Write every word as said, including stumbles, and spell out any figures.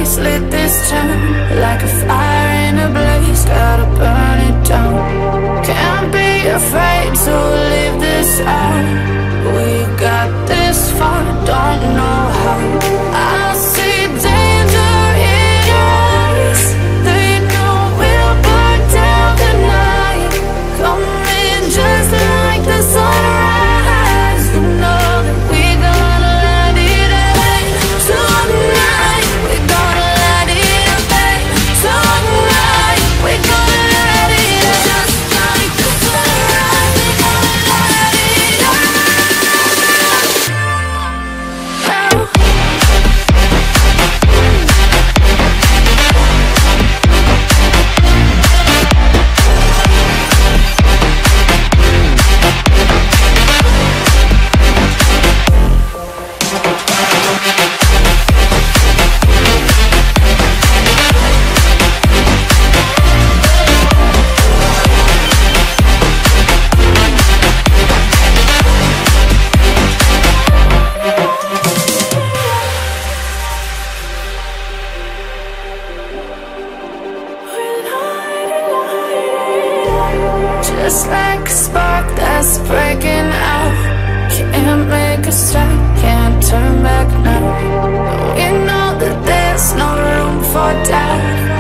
face, lit this town like a fire in a blaze, gotta burn it down. Can't be afraid to leave this out. We got this far, don't know how. I see danger in your eyes. They know we'll burn down the night. Coming just like the sunrise. You know that we gonna light it up tonight. We gonna light it up tonight. We gonna light it up just like the sunrise. We gonna light it up now. Just like a spark that's breaking out. Can't make a stop, can't turn back now. We know that there's no room for doubt.